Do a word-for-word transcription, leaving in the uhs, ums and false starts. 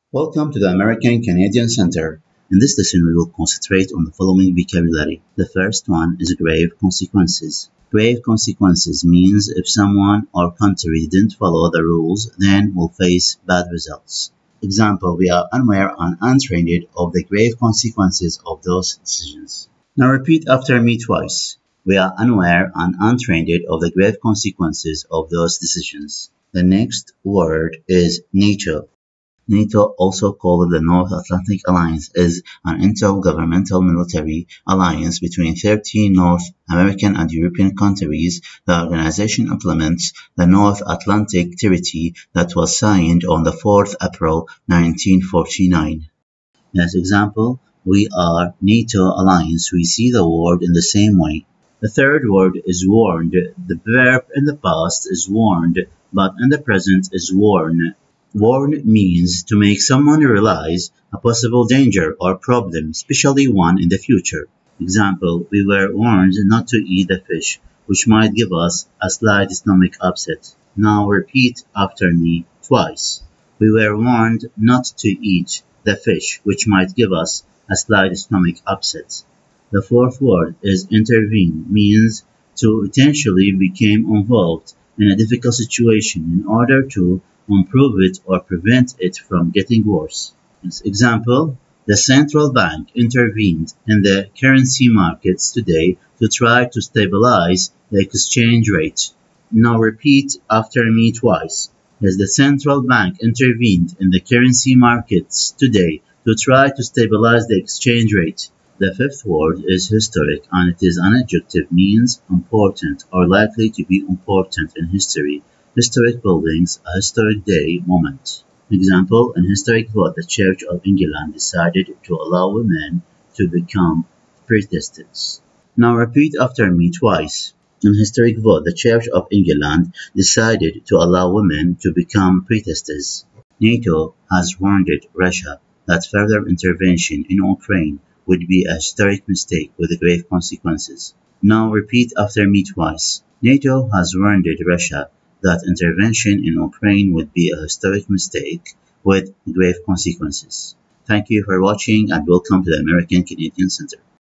Welcome to the American Canadian Center. In this lesson, we will concentrate on the following vocabulary. The first one is grave consequences. Grave consequences means if someone or country didn't follow the rules, then will face bad results. Example, we are unaware and untrained of the grave consequences of those decisions. Now repeat after me twice. We are unaware and untrained of the grave consequences of those decisions. The next word is NATO. NATO, also called the North Atlantic Alliance, is an intergovernmental military alliance between thirteen North American and European countries. The organization implements the North Atlantic Treaty that was signed on the fourth of April nineteen forty-nine. As example, we are NATO alliance. We see the word in the same way. The third word is warned. The verb in the past is warned, but in the present is warn. Warn means to make someone realize a possible danger or problem, especially one in the future. Example, we were warned not to eat the fish, which might give us a slight stomach upset. Now repeat after me twice. We were warned not to eat the fish, which might give us a slight stomach upset. The fourth word is intervene, means to potentially become involved in a difficult situation in order to improve it or prevent it from getting worse. As example, the central bank intervened in the currency markets today to try to stabilize the exchange rate. Now repeat after me twice. As the central bank intervened in the currency markets today to try to stabilize the exchange rate. The fifth word is historic, and it is an adjective, means important or likely to be important in history. Historic buildings, a historic day, moment. Example, in historic vote, the Church of England decided to allow women to become priestesses. Now repeat after me twice. In historic vote, the Church of England decided to allow women to become priestesses. NATO has warned Russia that further intervention in Ukraine would be a historic mistake with grave consequences. Now repeat after me twice. NATO has warned Russia that intervention in Ukraine would be a historic mistake with grave consequences. Thank you for watching and welcome to the American Canadian Center.